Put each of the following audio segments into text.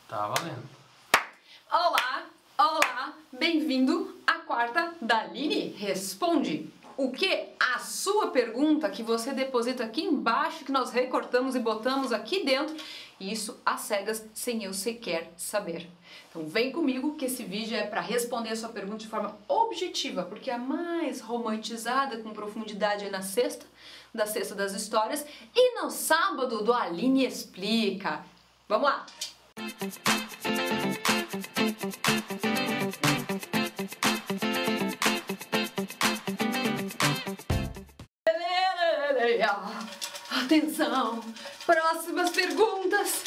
Tá valendo. Olá, olá, bem-vindo à quarta da Aline Responde. O que? A sua pergunta que você deposita aqui embaixo, que nós recortamos e botamos aqui dentro, e isso às cegas, sem eu sequer saber. Então vem comigo que esse vídeo é para responder a sua pergunta de forma objetiva, porque é a mais romantizada, com profundidade é na sexta, da Sexta das Histórias, e no sábado do Aline Explica. Vamos lá! Atenção! Próximas perguntas!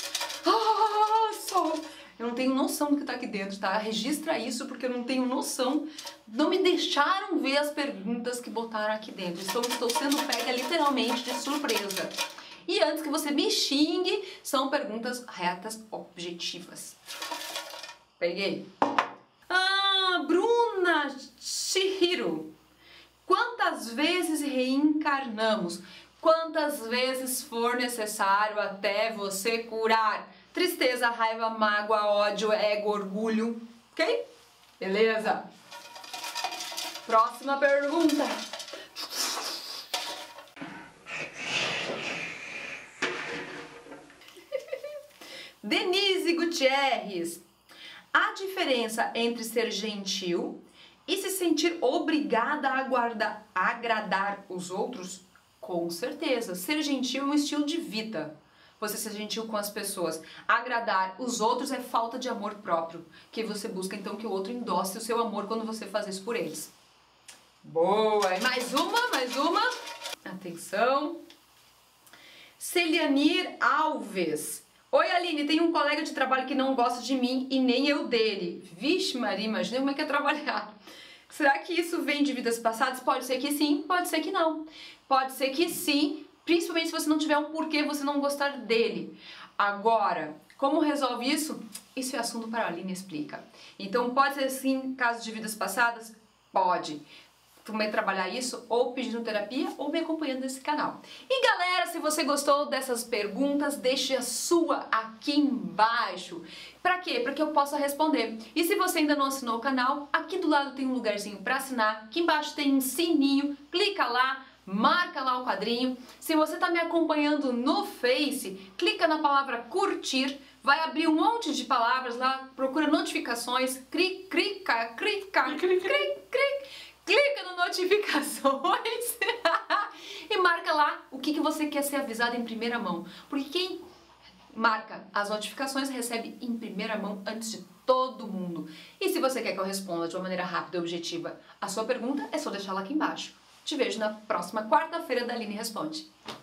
Eu não tenho noção do que tá aqui dentro, tá? Registra isso porque eu não tenho noção. Não me deixaram ver as perguntas que botaram aqui dentro. Estou sendo pega literalmente de surpresa. E antes que você me xingue, são perguntas retas, objetivas. Peguei. Bruna Chihiro. Quantas vezes reencarnamos? Quantas vezes for necessário até você curar? Tristeza, raiva, mágoa, ódio, ego, orgulho. Ok? Beleza. Próxima pergunta. Denise Gutierrez. A diferença entre ser gentil e se sentir obrigada a agradar os outros? Com certeza. Ser gentil é um estilo de vida. Você ser gentil com as pessoas. Agradar os outros é falta de amor próprio. Que você busca então que o outro endosse o seu amor quando você faz isso por eles. Boa! E mais uma. Atenção. Celianir Alves. Oi, Aline, tem um colega de trabalho que não gosta de mim e nem eu dele. Vixe, Maria, imagina como é que é trabalhar. Será que isso vem de vidas passadas? Pode ser que sim, pode ser que não. Pode ser que sim, principalmente se você não tiver um porquê você não gostar dele. Agora, como resolve isso? Isso é assunto para a Aline Explica. Então, pode ser sim, caso de vidas passadas? Pode. Também trabalhar isso ou pedindo terapia ou me acompanhando nesse canal. E galera, se você gostou dessas perguntas, deixe a sua aqui embaixo. Pra quê? Para que eu possa responder. E se você ainda não assinou o canal, aqui do lado tem um lugarzinho para assinar, aqui embaixo tem um sininho, clica lá, marca lá o quadrinho. Se você tá me acompanhando no Face, clica na palavra curtir, vai abrir um monte de palavras lá, procura notificações, clica no notificações e marca lá o que você quer ser avisado em primeira mão. Porque quem marca as notificações recebe em primeira mão antes de todo mundo. E se você quer que eu responda de uma maneira rápida e objetiva a sua pergunta, é só deixar lá aqui embaixo. Te vejo na próxima quarta-feira da Aline Responde.